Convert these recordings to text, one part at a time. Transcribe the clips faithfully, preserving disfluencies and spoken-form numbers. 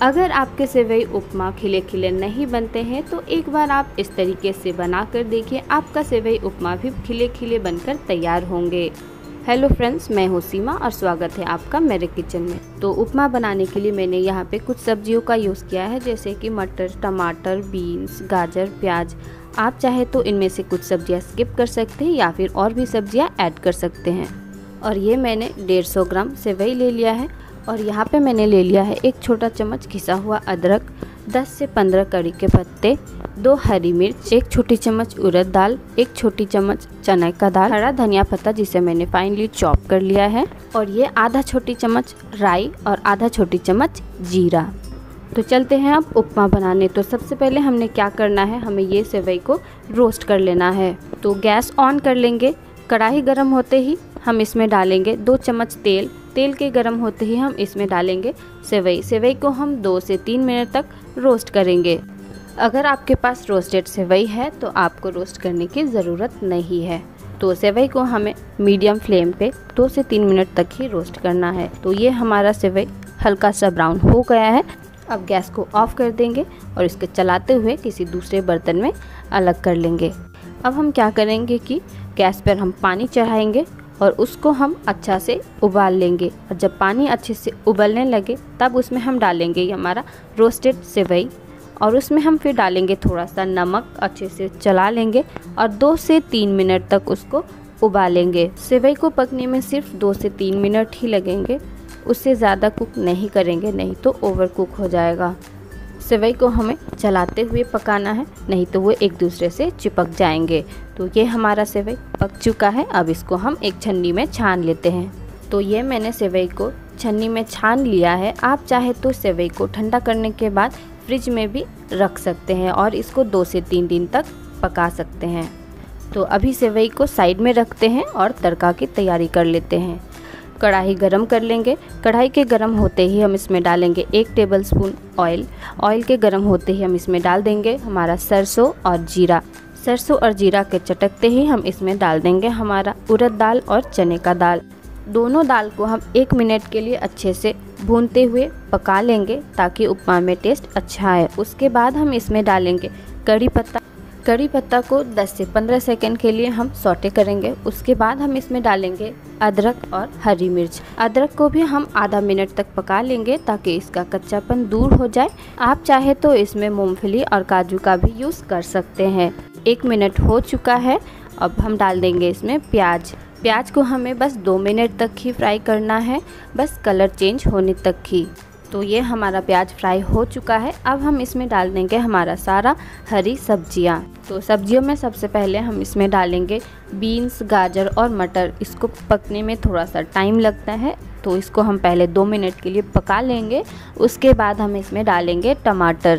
अगर आपके सेवई उपमा खिले खिले नहीं बनते हैं तो एक बार आप इस तरीके से बना कर देखिए, आपका सेवई उपमा भी खिले खिले बनकर तैयार होंगे। हेलो फ्रेंड्स, मैं हूँ सीमा और स्वागत है आपका मेरे किचन में। तो उपमा बनाने के लिए मैंने यहाँ पे कुछ सब्जियों का यूज़ किया है, जैसे कि मटर, टमाटर, बीन्स, गाजर, प्याज। आप चाहे तो इनमें से कुछ सब्जियाँ स्किप कर सकते हैं या फिर और भी सब्जियाँ ऐड कर सकते हैं। और ये मैंने डेढ़ सौ ग्राम सेवई ले लिया है और यहाँ पे मैंने ले लिया है एक छोटा चम्मच घिसा हुआ अदरक, दस से पंद्रह कड़ी के पत्ते, दो हरी मिर्च, एक छोटी चम्मच उड़द दाल, एक छोटी चम्मच चने का दाल, हरा धनिया पत्ता जिसे मैंने फाइनली चॉप कर लिया है, और ये आधा छोटी चम्मच राई और आधा छोटी चम्मच जीरा। तो चलते हैं अब उपमा बनाने। तो सबसे पहले हमने क्या करना है, हमें ये सेवई को रोस्ट कर लेना है। तो गैस ऑन कर लेंगे। कढ़ाई गर्म होते ही हम इसमें डालेंगे दो चम्मच तेल। तेल के गर्म होते ही हम इसमें डालेंगे सेवई। सेवई को हम दो से तीन मिनट तक रोस्ट करेंगे। अगर आपके पास रोस्टेड सेवई है तो आपको रोस्ट करने की ज़रूरत नहीं है। तो सेवई को हमें मीडियम फ्लेम पे दो से तीन मिनट तक ही रोस्ट करना है। तो ये हमारा सेवई हल्का सा ब्राउन हो गया है। अब गैस को ऑफ कर देंगे और इसके चलाते हुए किसी दूसरे बर्तन में अलग कर लेंगे। अब हम क्या करेंगे कि गैस पर हम पानी चढ़ाएंगे और उसको हम अच्छा से उबाल लेंगे। और जब पानी अच्छे से उबलने लगे तब उसमें हम डालेंगे ये हमारा रोस्टेड सेवई, और उसमें हम फिर डालेंगे थोड़ा सा नमक। अच्छे से चला लेंगे और दो से तीन मिनट तक उसको उबालेंगे। सेवई को पकने में सिर्फ दो से तीन मिनट ही लगेंगे, उससे ज़्यादा कुक नहीं करेंगे, नहीं तो ओवर कुक हो जाएगा। सेवई को हमें चलाते हुए पकाना है, नहीं तो वो एक दूसरे से चिपक जाएंगे। तो ये हमारा सेवई पक चुका है। अब इसको हम एक छन्नी में छान लेते हैं। तो ये मैंने सेवई को छन्नी में छान लिया है। आप चाहे तो सेवई को ठंडा करने के बाद फ्रिज में भी रख सकते हैं और इसको दो से तीन दिन तक पका सकते हैं। तो अभी सेवई को साइड में रखते हैं और तड़का की तैयारी कर लेते हैं। कढ़ाई गरम कर लेंगे। कढ़ाई के गरम होते ही हम इसमें डालेंगे एक टेबलस्पून ऑयल। ऑयल के गरम होते ही हम इसमें डाल देंगे हमारा सरसों और जीरा। सरसों और जीरा के चटकते ही हम इसमें डाल देंगे हमारा उड़द दाल और चने का दाल। दोनों दाल को हम एक मिनट के लिए अच्छे से भूनते हुए पका लेंगे ताकि उपमा में टेस्ट अच्छा आए। उसके बाद हम इसमें डालेंगे कड़ी पत्ता। कड़ी पत्ता को दस से पंद्रह सेकंड के लिए हम सौटे करेंगे। उसके बाद हम इसमें डालेंगे अदरक और हरी मिर्च। अदरक को भी हम आधा मिनट तक पका लेंगे ताकि इसका कच्चापन दूर हो जाए। आप चाहे तो इसमें मूंगफली और काजू का भी यूज़ कर सकते हैं। एक मिनट हो चुका है। अब हम डाल देंगे इसमें प्याज। प्याज को हमें बस दो मिनट तक ही फ्राई करना है, बस कलर चेंज होने तक ही। तो ये हमारा प्याज फ्राई हो चुका है। अब हम इसमें डाल देंगे हमारा सारा हरी सब्जियां। तो सब्जियों में सबसे पहले हम इसमें डालेंगे बीन्स, गाजर और मटर। इसको पकने में थोड़ा सा टाइम लगता है, तो इसको हम पहले दो मिनट के लिए पका लेंगे। उसके बाद हम इसमें डालेंगे टमाटर।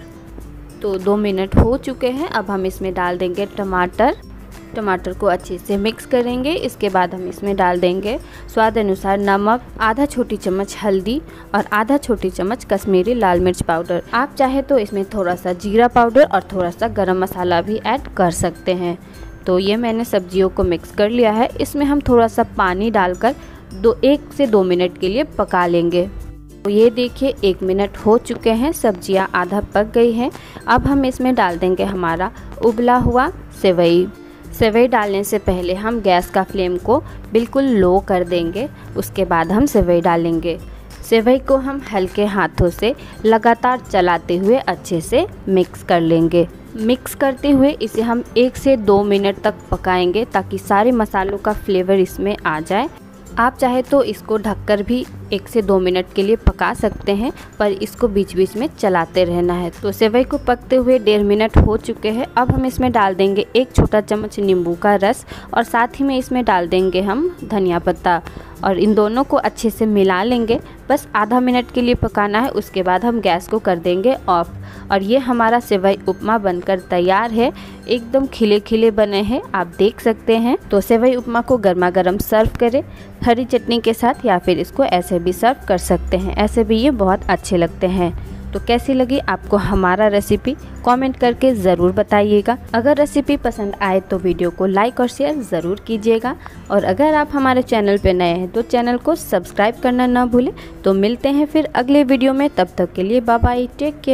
तो दो मिनट हो चुके हैं। अब हम इसमें डाल देंगे टमाटर। टमाटर को अच्छे से मिक्स करेंगे। इसके बाद हम इसमें डाल देंगे स्वाद अनुसार नमक, आधा छोटी चम्मच हल्दी और आधा छोटी चम्मच कश्मीरी लाल मिर्च पाउडर। आप चाहे तो इसमें थोड़ा सा जीरा पाउडर और थोड़ा सा गरम मसाला भी ऐड कर सकते हैं। तो ये मैंने सब्जियों को मिक्स कर लिया है। इसमें हम थोड़ा सा पानी डालकर दो एक से दो मिनट के लिए पका लेंगे। तो ये देखिए एक मिनट हो चुके हैं, सब्जियां आधा पक गई हैं। अब हम इसमें डाल देंगे हमारा उबला हुआ सेवई। सेवई डालने से पहले हम गैस का फ्लेम को बिल्कुल लो कर देंगे। उसके बाद हम सेवई डालेंगे। सेवई को हम हल्के हाथों से लगातार चलाते हुए अच्छे से मिक्स कर लेंगे। मिक्स करते हुए इसे हम एक से दो मिनट तक पकाएंगे ताकि सारे मसालों का फ्लेवर इसमें आ जाए। आप चाहे तो इसको ढककर भी एक से दो मिनट के लिए पका सकते हैं, पर इसको बीच बीच में चलाते रहना है। तो सेवई को पकते हुए डेढ़ मिनट हो चुके हैं। अब हम इसमें डाल देंगे एक छोटा चम्मच नींबू का रस और साथ ही में इसमें डाल देंगे हम धनिया पत्ता, और इन दोनों को अच्छे से मिला लेंगे। बस आधा मिनट के लिए पकाना है। उसके बाद हम गैस को कर देंगे ऑफ। और ये हमारा सेवई उपमा बनकर तैयार है। एकदम खिले खिले बने हैं, आप देख सकते हैं। तो सेवई उपमा को गर्मा गर्म सर्व करें हरी चटनी के साथ, या फिर इसको ऐसे भी सर्व कर सकते हैं। ऐसे भी ये बहुत अच्छे लगते हैं। तो कैसी लगी आपको हमारा रेसिपी कमेंट करके ज़रूर बताइएगा। अगर रेसिपी पसंद आए तो वीडियो को लाइक और शेयर ज़रूर कीजिएगा। और अगर आप हमारे चैनल पर नए हैं तो चैनल को सब्सक्राइब करना ना भूलें। तो मिलते हैं फिर अगले वीडियो में, तब तक के लिए बाय बाय, टेक केयर।